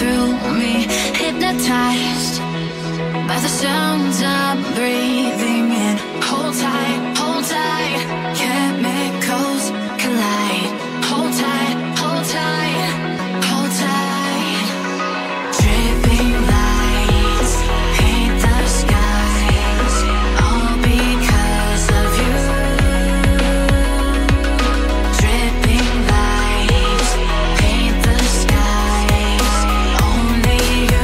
through me, hypnotized by the sounds I'm breathing in. Hold tight, chemicals collide. Hold tight, hold tight, hold tight. Dripping lights paint the skies, all because of you. Dripping lights paint the skies, only you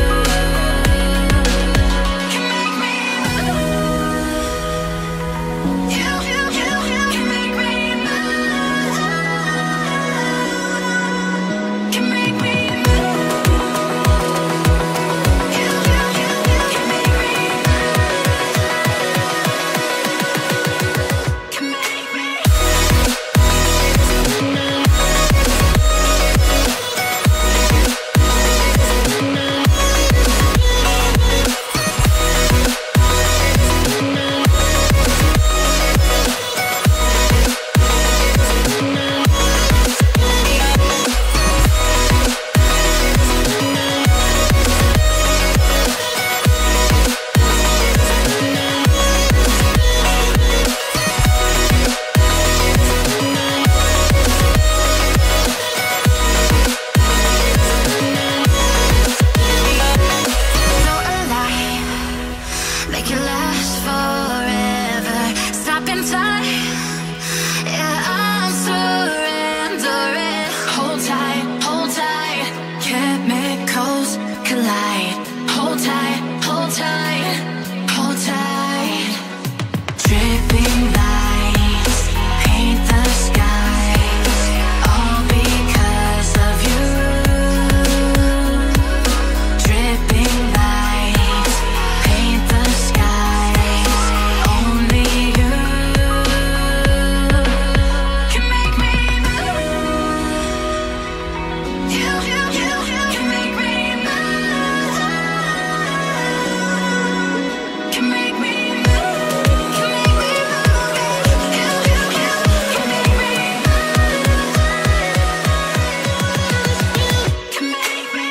can make me move. You can make me move. Can make me move. You can make me move. Can make me. So alive, make it last forever. Stop in time, yeah, I'm surrendering. Hold tight, chemicals collide. Hold tight, hold tight, hold tight. Dripping lights paint the skies, all because of you. Dripping lights paint the skies, only you can make me move. You can make me move. Can make me move. Can make me move. You can make me move. Can make me.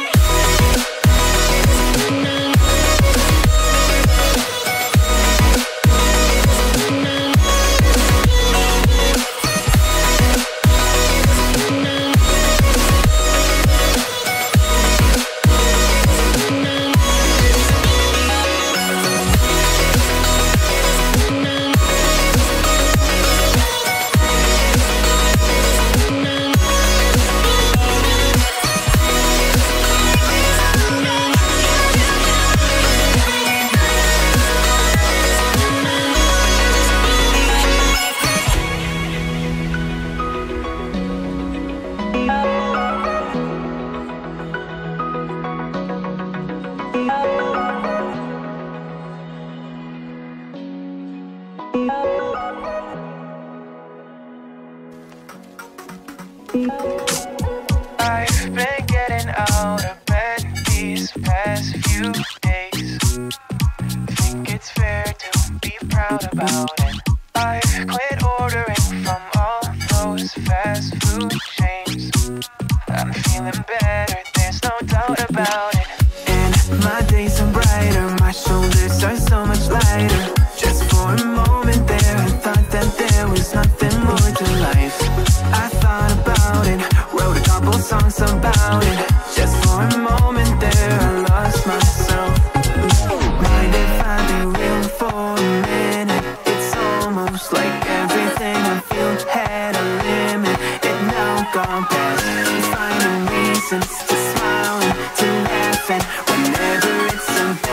I've been getting out of bed these past few days. Think it's fair to be proud about it. I've quit ordering from all those fast food chains. I'm feeling better, there's no doubt about it. And my days are brighter, my shoulders are so much lighter. Just for a moment there, I thought that there was nothing more to life. I thought about it, wrote a couple songs about it. Just for a moment there, I lost myself. Mind if I be real for a minute? It's almost like everything I feel had a limit. It now gone past, finding reasons to smile and to laugh, and whenever it's a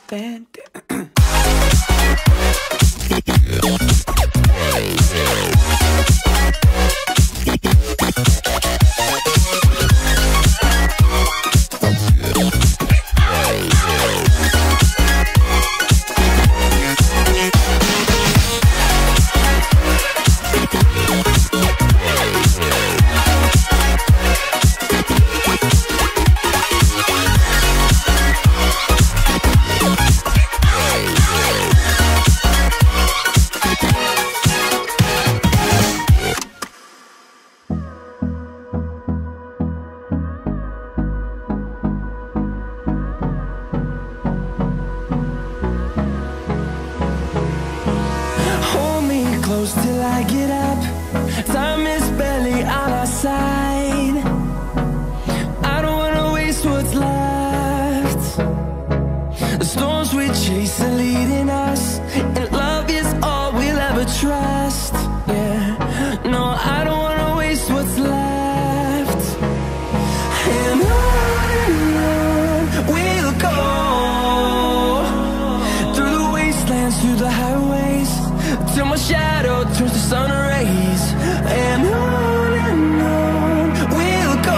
vente. Till I get up, time is barely on our side. I don't wanna waste what's left. The storms we chase are leading us, and love is all we'll ever trust. Yeah, no, I don't wanna waste what's left. And on we'll go, through the wastelands, through the highways, till my shadow turns to sun rays. And on we'll go,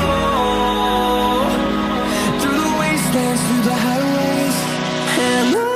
through the wastelands, through the highways, and on we'll go.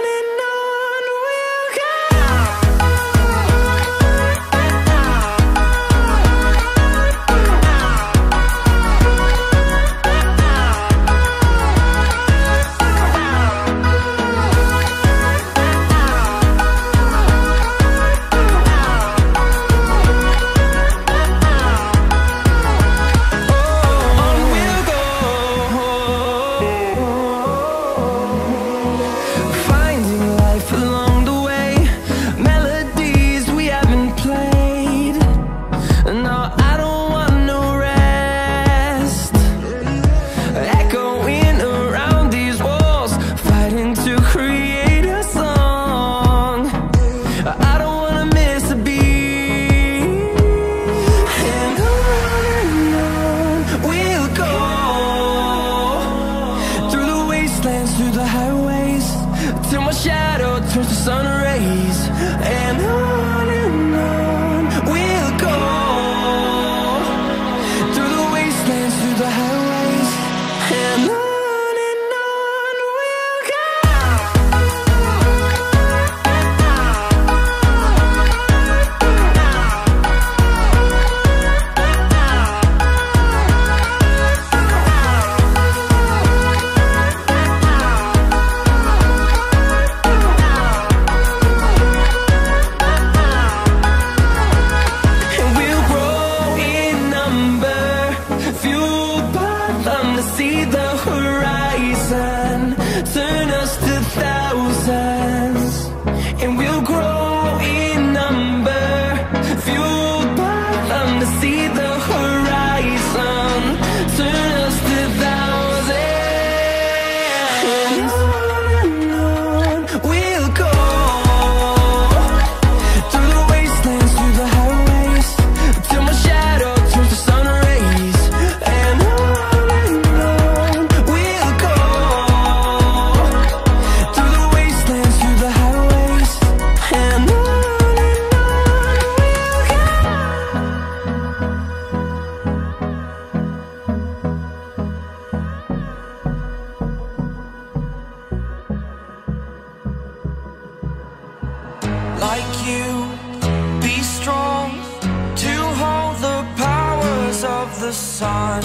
Through the highways, till my shadow turns to sun rays. And on we'll go, through the wastelands, through the highways, and on we'll go. See the horizon, turn us to thousands, and we'll grow in number, fueled by them. To see the horizon, turn us to thousands, and on we'll go, through the wastelands, through the highways, till my shadow turns to sun rays. And like you, be strong to hold the powers of the sun.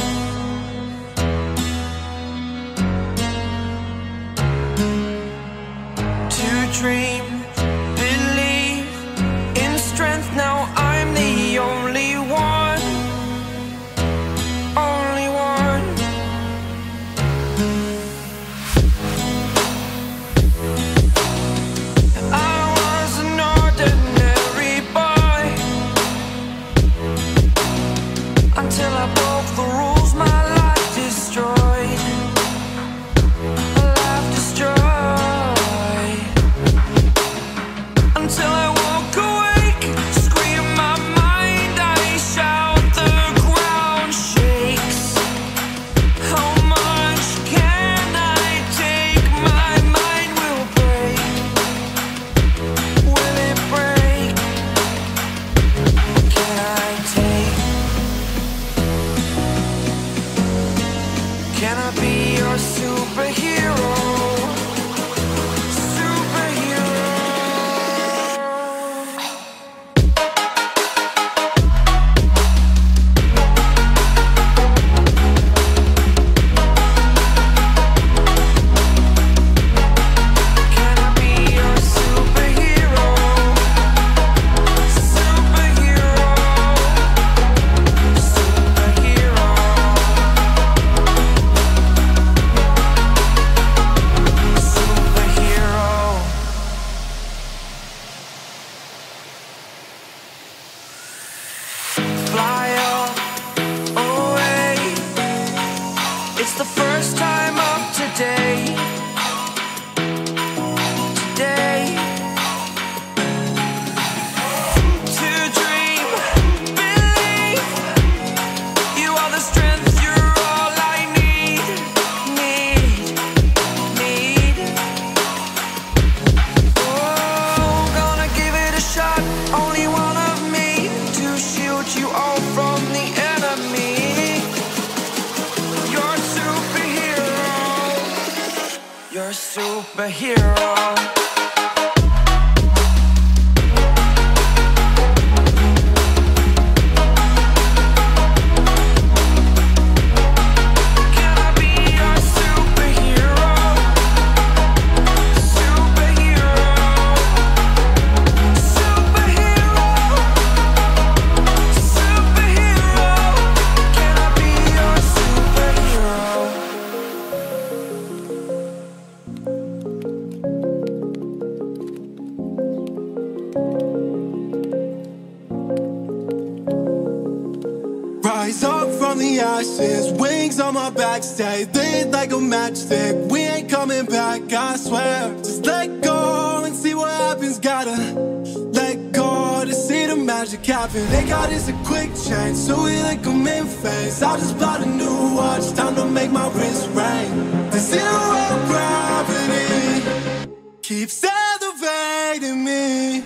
To dream, believe in strength. Now I'm the only one, only one. I was an ordinary boy until I broke the rules. My life You're a superhero. Rise up from the ashes, wings on my back, stay lit like a matchstick. We ain't coming back, I swear. Just let go and see what happens. Gotta let go to see the magic happen. They got us a quick change, so we like them in phase. I just bought a new watch, time to make my wrist ring. The zero gravity keeps elevating me.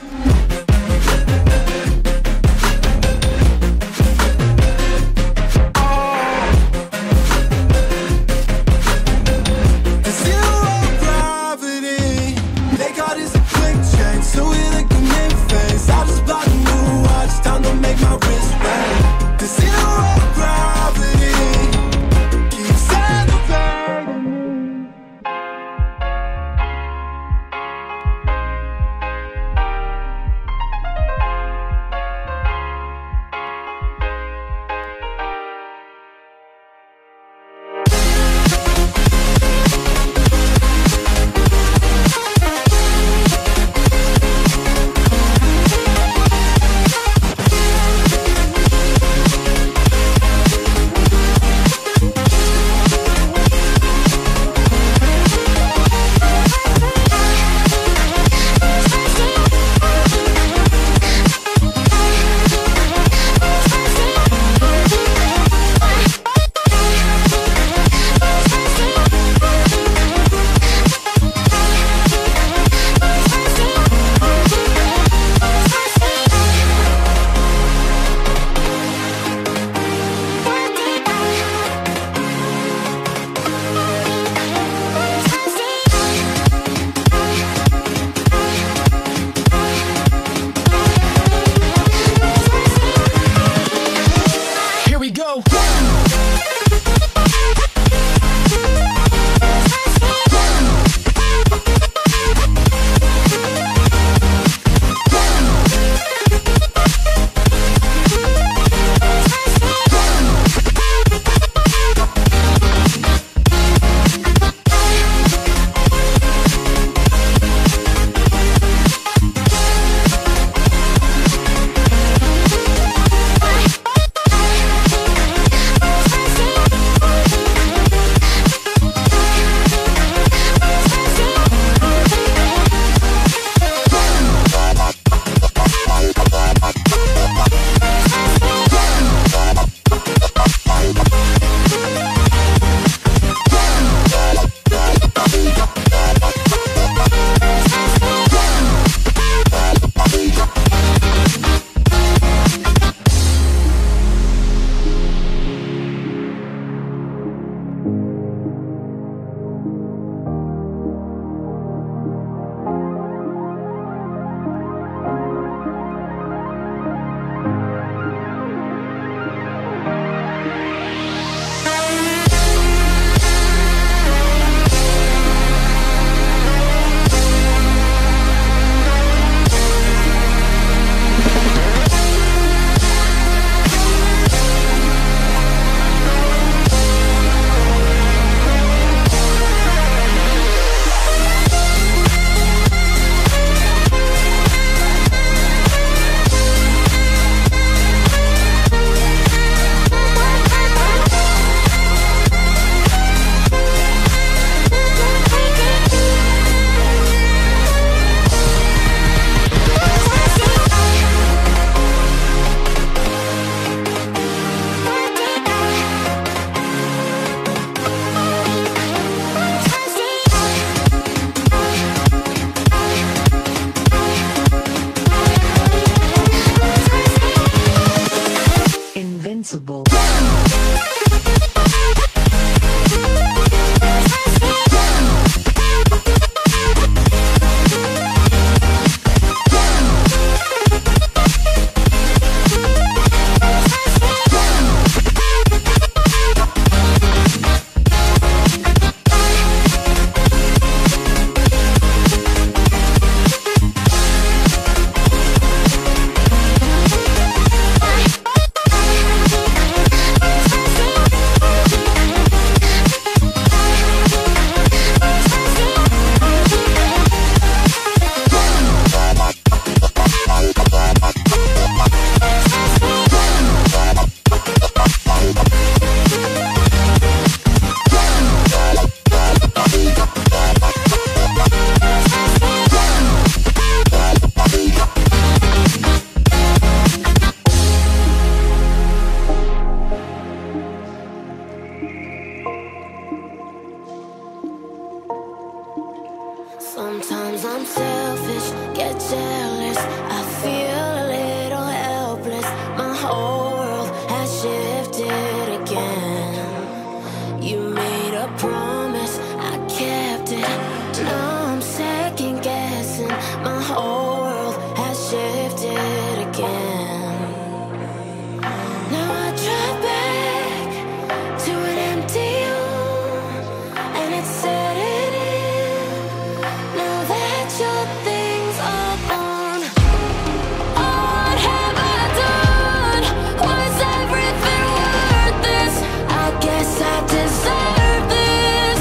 Sometimes I'm selfish, get jealous. I feel a little helpless. My whole world has shifted again. You made a promise, I kept it. Now I'm second guessing. My whole world has shifted again. Now I drive back to an empty room, and it's setting in. Now that your things are gone, what have I done? Was everything worth this? I guess I deserve this.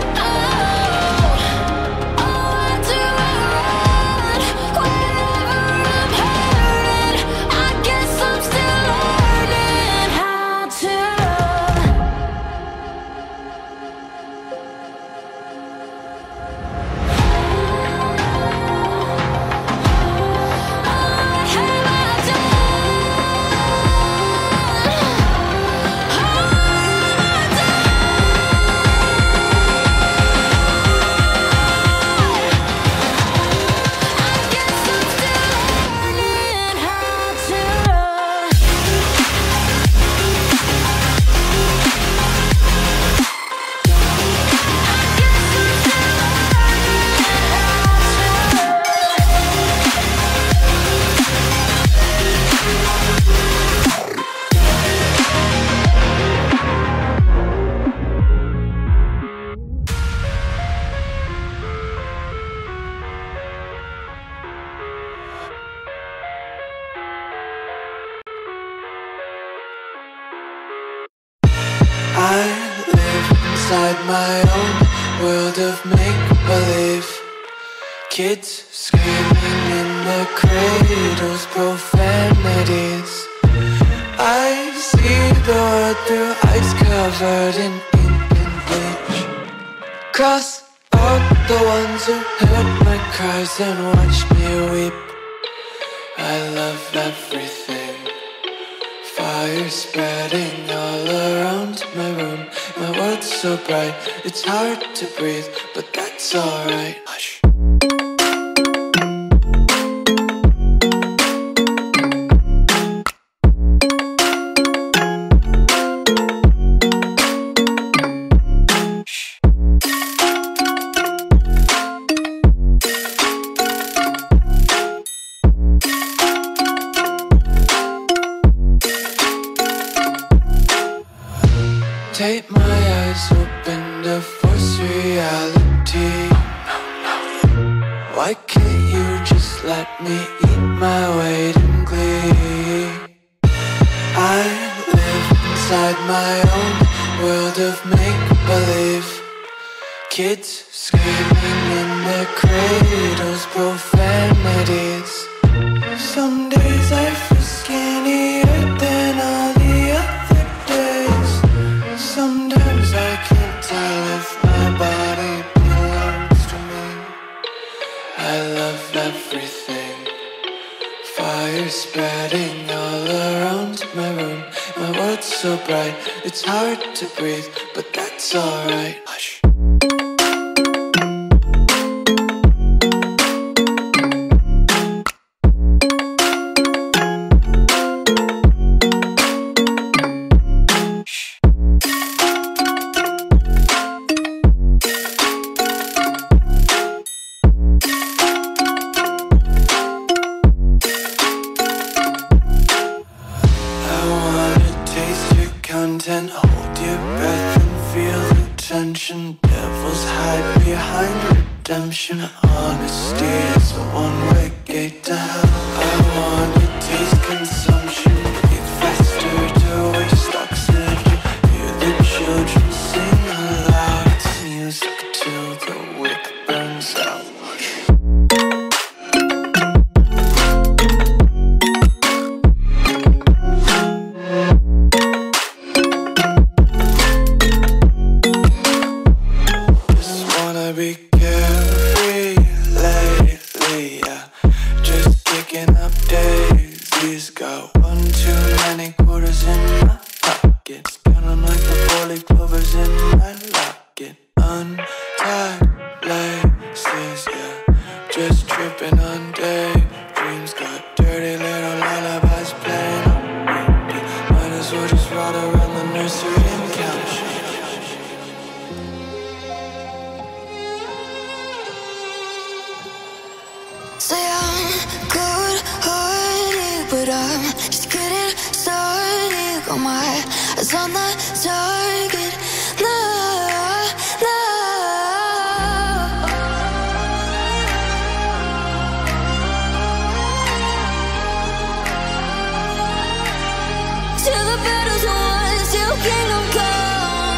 Why do I run whenever I'm hurting? I guess I'm still learning how to run. What have I I live inside my own world of make-believe. Kids screaming in their cradles, profanities. I see the world through eyes covered in ink and bleach. Cross out the ones who heard my cries and watched me weep. I love everything. Fire spreading all around my room. My world's so bright, it's hard to breathe, but that's alright. Hush. Take my eyes open to force reality. Why can't you just let me eat my weight in glee? I live inside my own world of make-believe. Kids screaming in their cradles, profanities. Some days I feel skinnier than all the other days. Sometimes I can't tell if my body belongs to me. I love everything. Fire spreading all around my room. My world's so bright, it's hard to breathe, but that's alright. Hush. Content, hold your breath and feel the tension. Devils hide behind redemption. Honesty is a one-way gate to hell. I wanna taste consumption. Breathe faster to waste oxygen. Hear the children sing aloud. It's music till the wick burns out. Be carefree lately, yeah. Just kicking up daisies, go Say I'm good-hearted, but I'm just getting started. Got my eyes on the target. No, no. Till the battle's won, till kingdom come.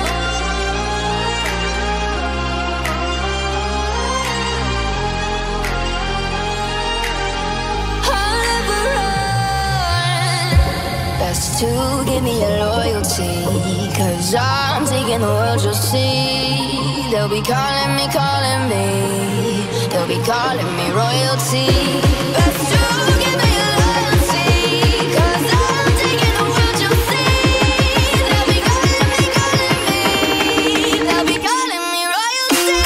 I'll never run. Best to give me your loyalty, 'cause I'm taking the world, you'll see. They'll be calling me, they'll be calling me royalty. Best to give me your loyalty, 'cause I'm taking the world, you'll see. They'll be calling me, they'll be calling me royalty.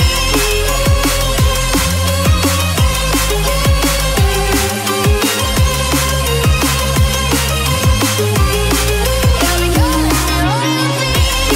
They'll be calling me royalty.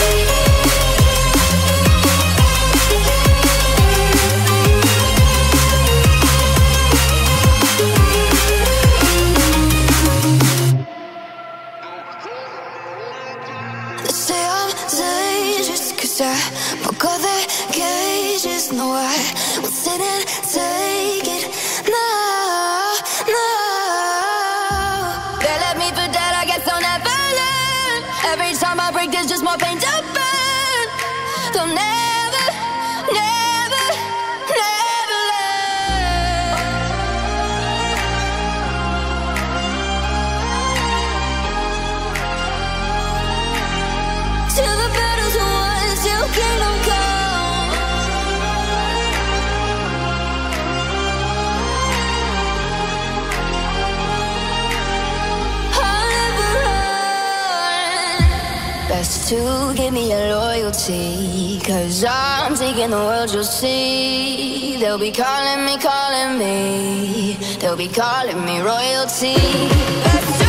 They say I'm dangerous 'cause I broke all their cages. No, I won't sit and take it. No, no. They left me for dead, I guess I'll never learn. Every time I break, there's just more pain to burn. They'll never, never, never learn. Till the battle's won, till kingdom come. I'll never run. Best to give me your loyalty, 'cause I'm taking the world, you'll see. They'll be calling me, they'll be calling me royalty. Best